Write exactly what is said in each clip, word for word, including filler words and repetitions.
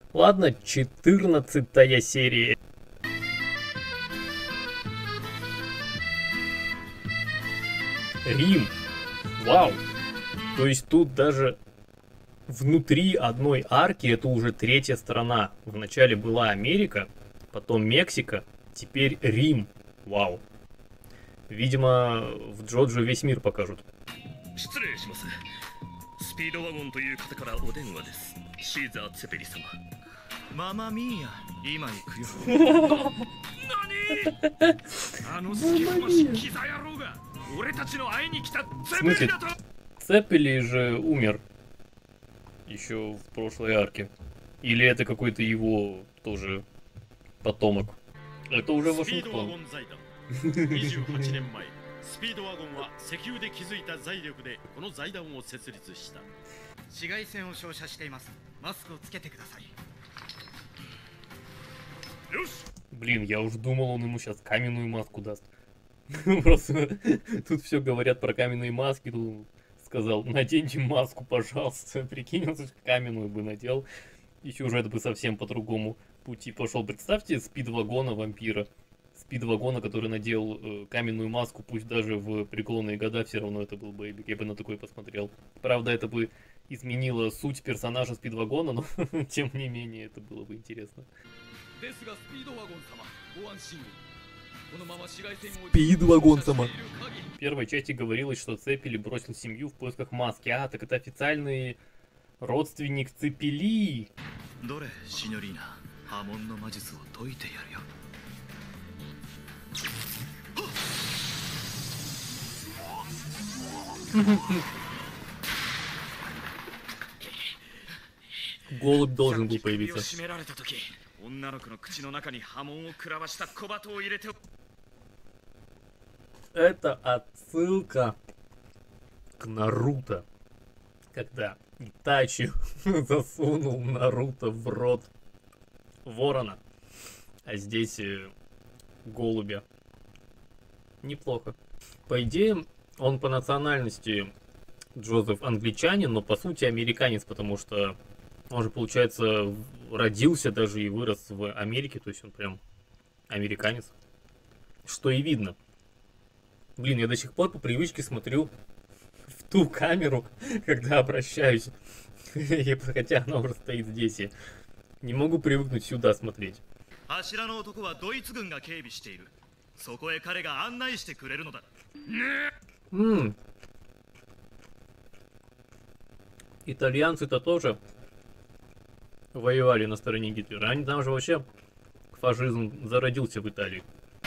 Ладно, четырнадцатая серия. Рим. Вау. То есть тут даже внутри одной арки это уже третья страна. Вначале была Америка, потом Мексика, теперь Рим. Вау. Видимо, в Джоджо весь мир покажут. Мама Мия, има В смысле, Цеппели же умер еще в прошлой арке. Или это какой-то его тоже потомок? Это уже Вашингтон. にじゅうはちねんまえ、スピードワゴンは石油で築いた財力でこの財団を設立した。紫外線を照射しています。マスクをつけてください。 Блин, я уж думал, он ему сейчас каменную маску даст. Просто тут все говорят про каменные маски. Тут сказал, наденьте маску, пожалуйста. Прикинь, он каменную бы надел. И сюжет бы совсем по другому пути пошел. Представьте спидвагона вампира. Спидвагона, который надел э, каменную маску, пусть даже в преклонные года, все равно это был бэйбик. Я бы на такой посмотрел. Правда, это бы изменило суть персонажа спидвагона, но тем не менее это было бы интересно. Спидвагон сама. В первой части говорилось, что Цеппели бросил семью в поисках маски. А, так это официальный родственник Цеппели. Голубь должен был появиться. Это отсылка к Наруто, когда Итачи засунул Наруто в рот ворона, а здесь э, голубя. Неплохо. По идее, он по национальности Джозеф англичанин, но по сути американец, потому что он же, получается, родился даже и вырос в Америке, то есть он прям американец. Что и видно. Блин, я до сих пор по привычке смотрю в ту камеру, когда обращаюсь. Хотя она уже стоит здесь. Я не могу привыкнуть сюда смотреть. М-м. Итальянцы-то тоже воевали на стороне Гитлера. Они там же вообще фашизм зародился в Италии.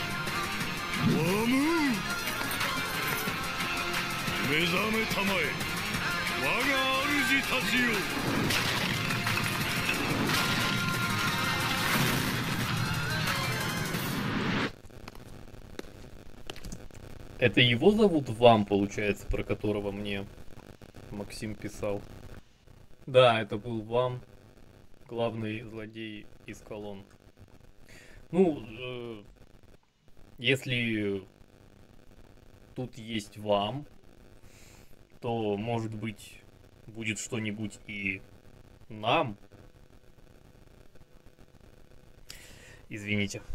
Это его зовут Вам, получается, про которого мне Максим писал. Да, это был Вам, главный злодей из колонн. Ну, э, если тут есть Вам, то, может быть, будет что-нибудь и нам. Извините.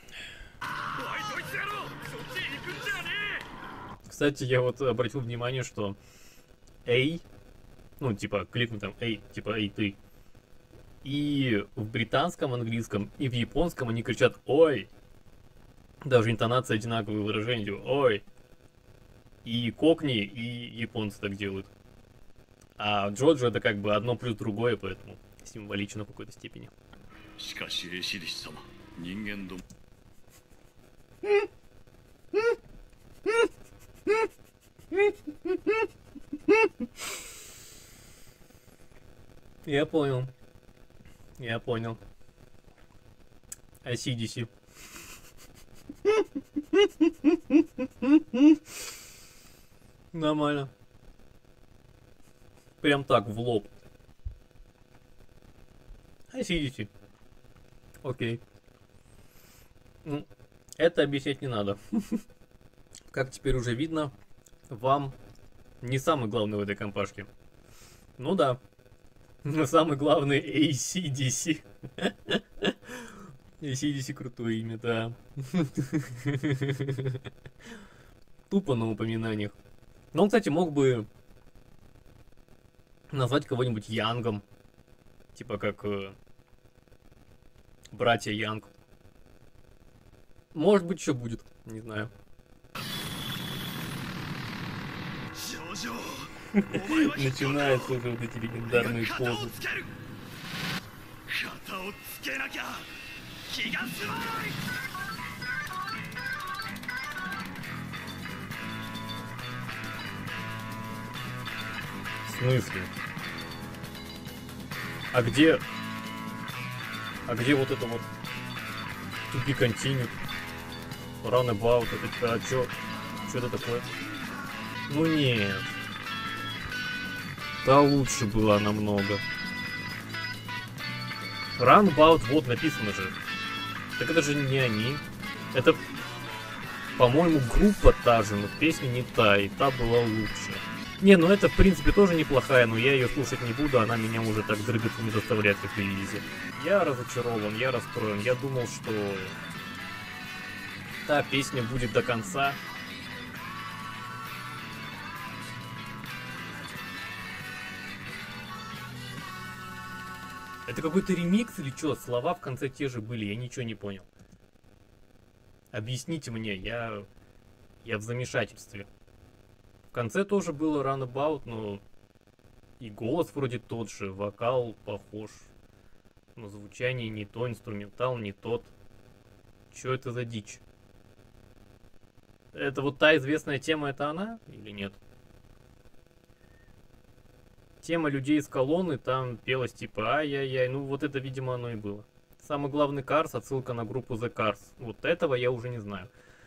Кстати, я вот обратил внимание, что «Эй», ну, типа, кликну там «Эй», типа «Эй, ты». И в британском английском, и в японском они кричат «Ой». Даже интонация одинаковые выражения, типа «Ой». И кокни, и японцы так делают. А Джоджо это как бы одно плюс другое, поэтому символично в какой-то степени. Я понял. Я понял. эй си ди си. Нормально. Прям так, в лоб. эй си ди си. Окей. Ну, это объяснять не надо. Как теперь уже видно, Вам не самый главный в этой компашке. Ну да. Но самый главный эй си ди си. эй си ди си крутое имя, да. Тупо на упоминаниях. Но он, кстати, мог бы назвать кого-нибудь Янгом. Типа как э, братья Янг. Может быть, еще будет. Не знаю. Начинаются уже вот эти легендарные позы. В смысле? А где... А где вот это вот... To be continued? Runabout, это... А чё? Чё это такое? Ну нет. Да лучше было намного. Runabout, вот написано же. Так это же не они. Это, по-моему, группа та же, но песня не та, и та была лучше. Не, ну это в принципе тоже неплохая, но я ее слушать не буду, она меня уже так дрыгаться не заставляет, как в релизе. Я разочарован, я расстроен, я думал, что та песня будет до конца. Это какой-то ремикс или что? Слова в конце те же были, я ничего не понял. Объясните мне, я... Я в замешательстве. В конце тоже было Runabout, но... И голос вроде тот же, вокал похож. Но звучание не то, инструментал не тот. Чё это за дичь? Это вот та известная тема, это она или нет? Тема людей из колонны, там пелось типа ай-яй-яй, ну вот это, видимо, оно и было. Самый главный Cars, отсылка на группу The Cars. Вот этого я уже не знаю.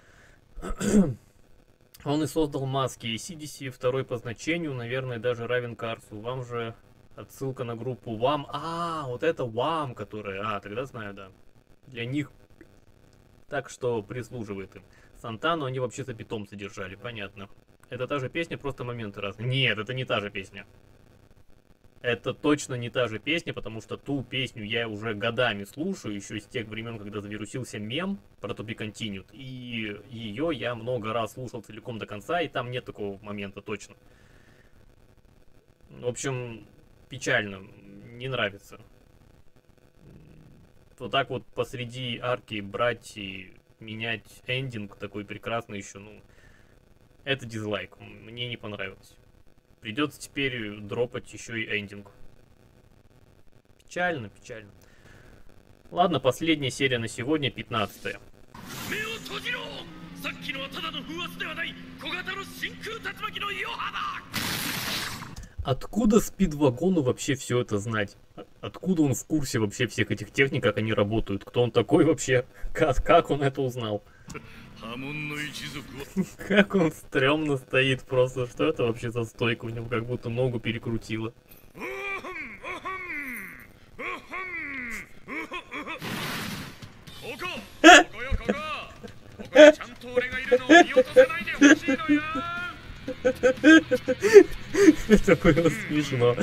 Он и создал маски, эй си ди си второй по значению, наверное, даже равен Карсу. Вам же отсылка на группу Вам. А, вот это Вам, которая... А, тогда знаю, да. Для них. Так что прислуживает им. Сантану они вообще за питомца держали, понятно. Это та же песня, просто моменты разные. Нет, это не та же песня. Это точно не та же песня, потому что ту песню я уже годами слушаю, еще с тех времен, когда завирусился мем про To Be Continued. И ее я много раз слушал целиком до конца, и там нет такого момента точно. В общем, печально, не нравится. Вот так вот посреди арки брать и менять эндинг такой прекрасный еще, ну, это дизлайк, мне не понравилось. Придется теперь дропать еще и эндинг. Печально, печально. Ладно, последняя серия на сегодня, пятнадцатая. Откуда Спидвагону вообще все это знать? Откуда он в курсе вообще всех этих техник, как они работают? Кто он такой вообще? Как, как он это узнал? Как он стрёмно стоит просто. Что это вообще за стойка? У него как будто ногу перекрутило. Это было смешно.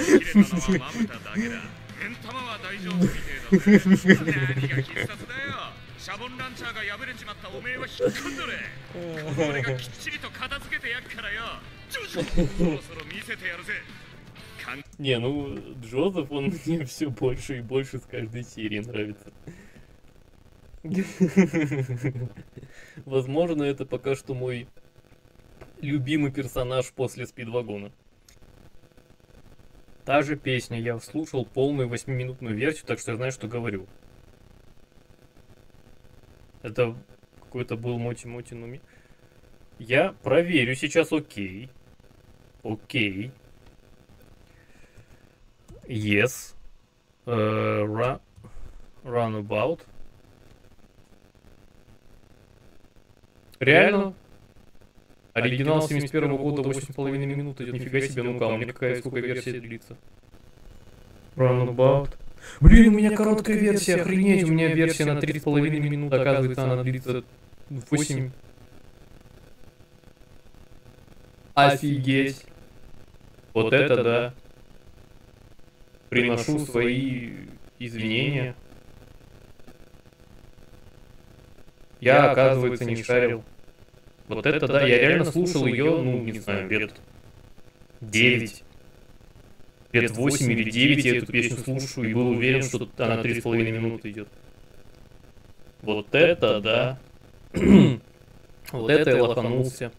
Не, ну Джозеф, он мне все больше и больше с каждой серии нравится. Возможно, это пока что мой любимый персонаж после Спидвагона. Та же песня, я слушал полную восьмиминутную версию, так что я знаю, что говорю. Это какой-то был Моти-Моти, но... Я проверю сейчас, окей. Окей. Yes. Uh, run, runabout. Реально? Оригинал семьдесят первого года, восемь с половиной минут идет. Нифига себе, ну-ка, у меня какая, сколько версия длится? Runabout. Блин, у меня короткая версия, охренеть, у меня версия на три с половиной минуты, оказывается, она длится восемь. Офигеть. Вот это да. приношу свои извинения. Я, оказывается, не шарил. Вот это да, я реально слушал ее, ну, не знаю, лет девять. Лет восемь или девять я эту песню слушаю и был уверен, что она три с половиной минуты идет. Вот это да. Вот это я лоханулся.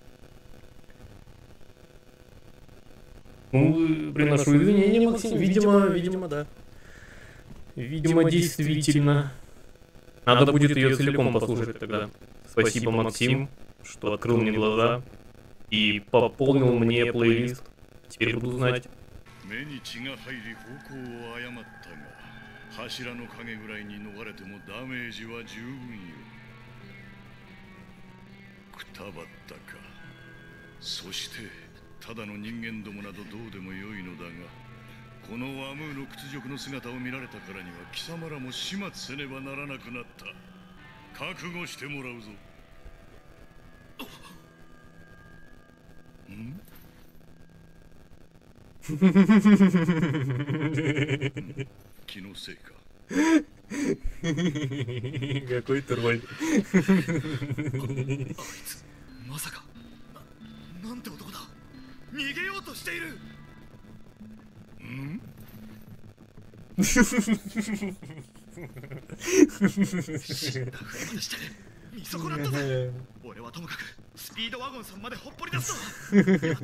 Ну, приношу извинения, Максим. Видимо, видимо, да. Видимо, действительно. Надо будет ее целиком послушать тогда. Спасибо, Максим, что открыл мне глаза и пополнил мне плейлист. Теперь буду знать. 目に血が入り方向を誤ったが柱の影ぐらいに逃れてもダメージは十分よ。くたばったか。そしてただの人間どもなどどうでもよいのだが、このワムーの屈辱の姿を見られたからには貴様らも始末せねばならなくなった。覚悟してもらうぞ。ん？気のせいか。 Какой тролль. あいつまさか な, なんて男だ。逃げようとしている。ん？死んだふりまでして見損なったぜ。俺はともかくスピードワゴンさんまでほっぽり出すと。奴はクズだった。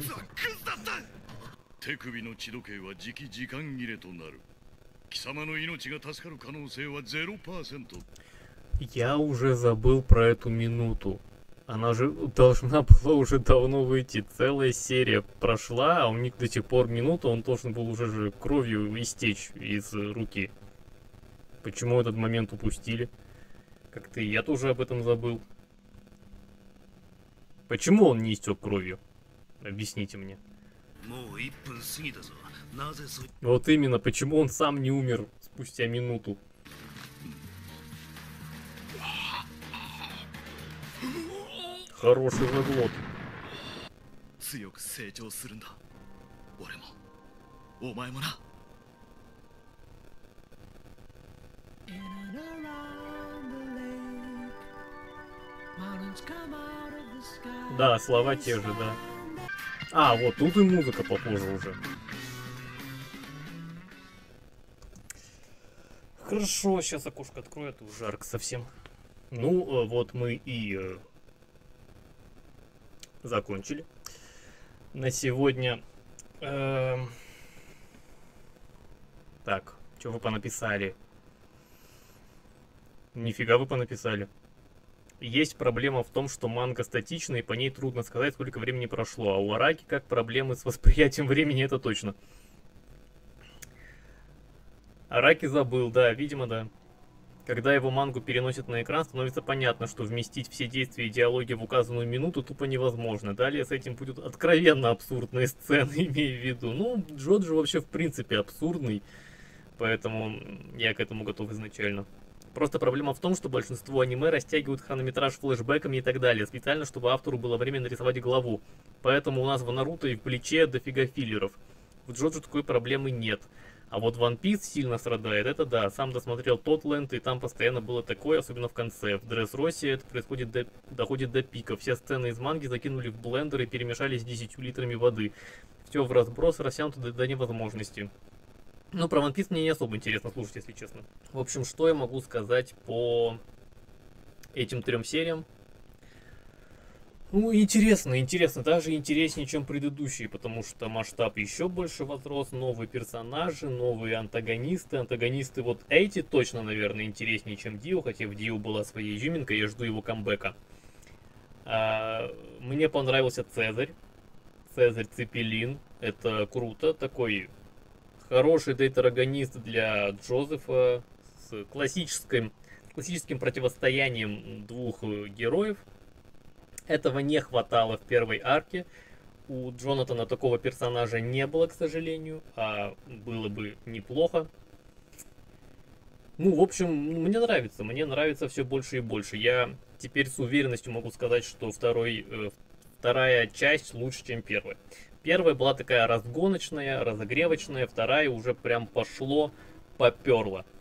手首の血時計はじき時間切れとなる。貴様の命が助かる可能性は ゼロパーセント。 Я уже забыл про эту минуту. Она же должна была уже давно выйти. Целая серия прошла, а у них до сих пор минута, он должен был уже же кровью истечь из руки. Почему этот момент упустили? Как-то я тоже об этом забыл. Почему он не истек кровью? Объясните мне. Вот именно, почему он сам не умер спустя минуту? Хороший заглот. Да, слова те же, да. А, вот тут и музыка попозже уже. Хорошо, сейчас окошко открою, это уже жарко совсем. Ну, вот мы и э, закончили на сегодня. Э, так, что вы понаписали? Нифига вы понаписали. Есть проблема в том, что манга статична, и по ней трудно сказать, сколько времени прошло. А у Араки как проблемы с восприятием времени, это точно. Араки забыл, да, видимо, да. Когда его мангу переносят на экран, становится понятно, что вместить все действия и диалоги в указанную минуту тупо невозможно. Далее с этим будут откровенно абсурдные сцены, имея в виду. Ну, Джоджо вообще в принципе абсурдный, поэтому я к этому готов изначально. Просто проблема в том, что большинство аниме растягивают хронометраж флешбэками и так далее, специально, чтобы автору было время нарисовать главу. Поэтому у нас в Наруто и в Бличе дофига филлеров. В Джоджо такой проблемы нет. А вот One Piece сильно страдает, это да. Сам досмотрел Тотленд, и там постоянно было такое, особенно в конце. В Дресросе это происходит до, доходит до пика. Все сцены из манги закинули в блендер и перемешали с десятью литрами воды. Все в разброс, растянуто до, до невозможности. Ну, про One Piece мне не особо интересно слушать, если честно. В общем, что я могу сказать по этим трем сериям? Ну, интересно, интересно, даже интереснее, чем предыдущие, потому что масштаб еще больше возрос, новые персонажи, новые антагонисты. Антагонисты вот эти точно, наверное, интереснее, чем Дио, хотя в Дио была своя изюминка, я жду его камбэка. А, мне понравился Цезарь, Цезарь Цепелин, это круто, такой хороший дейтерагонист для Джозефа с классическим, классическим противостоянием двух героев. Этого не хватало в первой арке. У Джонатана такого персонажа не было, к сожалению, а было бы неплохо. Ну, в общем, мне нравится, мне нравится все больше и больше. Я теперь с уверенностью могу сказать, что второй, э, вторая часть лучше, чем первая. Первая была такая разгоночная, разогревочная, вторая уже прям пошло, поперло.